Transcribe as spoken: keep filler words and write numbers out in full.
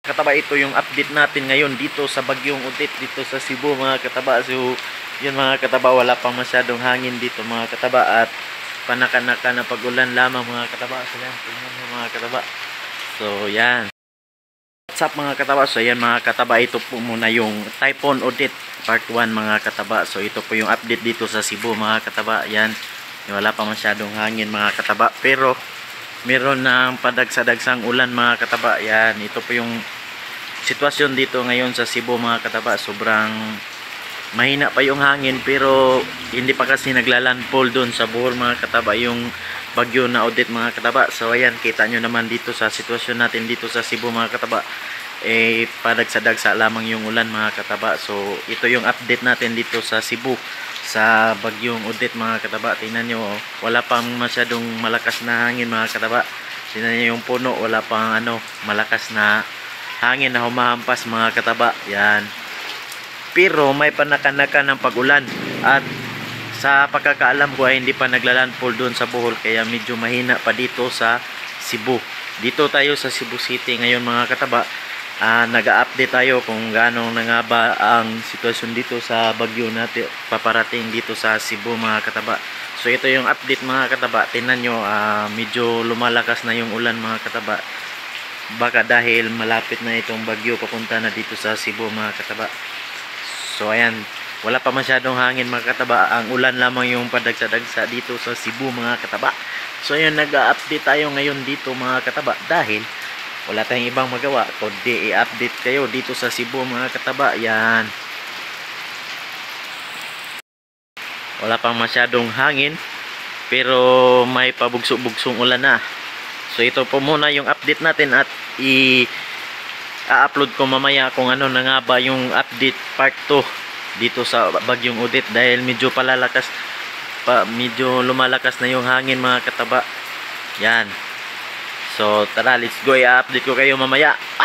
Kataba, ito yung update natin ngayon dito sa Bagyong Odette dito sa Cebu mga kataba. So yun mga kataba, wala pang masyadong hangin dito mga kataba at panakanaka na pag-ulan lamang mga kataba. So yan, tingnan mo mga kataba. So yan. What's up mga kataba? So yan mga kataba, ito po muna yung Typhoon Odette part one mga kataba. So ito po yung update dito sa Cebu mga kataba. Yan, wala pa masyadong hangin mga kataba, pero meron ng padagsa-dagsang ulan mga kataba. Yan, ito po yung sitwasyon dito ngayon sa Cebu mga kataba. Sobrang mahina pa yung hangin, pero hindi pa kasi naglalandfall doon sa Bohol mga kataba yung bagyo na Odette mga kataba. So ayan, kita nyo naman dito sa sitwasyon natin dito sa Cebu mga kataba, eh padagsa-dagsa lamang yung ulan mga kataba. So ito yung update natin dito sa Cebu sa bagyong Odette mga kataba. Tingnan nyo, oh, wala pang masyadong malakas na hangin mga kataba. Tingnan nyo yung puno, wala pang ano malakas na hangin na humahampas mga kataba. Yan, pero may panakanaka ng pag-ulan at sa pagkakaalam ko ay hindi pa naglalandfall doon sa Bohol, kaya medyo mahina pa dito sa Cebu. Dito tayo sa Cebu City ngayon mga kataba. Uh, nag-update tayo kung gaano na nga ba ang sitwasyon dito sa bagyo natin paparating dito sa Cebu mga kataba. So ito yung update mga kataba. Tingnan nyo, uh, medyo lumalakas na yung ulan mga kataba. Baka dahil malapit na itong bagyo papunta na dito sa Cebu mga kataba. So ayan, wala pa masyadong hangin mga kataba. Ang ulan lamang yung padagsa-dagsa dito sa Cebu mga kataba. So ayan, nag-update tayo ngayon dito mga kataba dahil wala tayong ibang magawa kundi i-update kayo dito sa Cebu mga kataba. Yan, wala pang masyadong hangin, pero may pabugso-bugsong ulan na. So ito po muna yung update natin at i-upload ko mamaya kung ano na nga ba yung update part two dito sa bagyong Odette, dahil medyo palalakas pa, medyo lumalakas na yung hangin mga kataba. Yan. So tara, let's go, i-update ko kayo mamaya.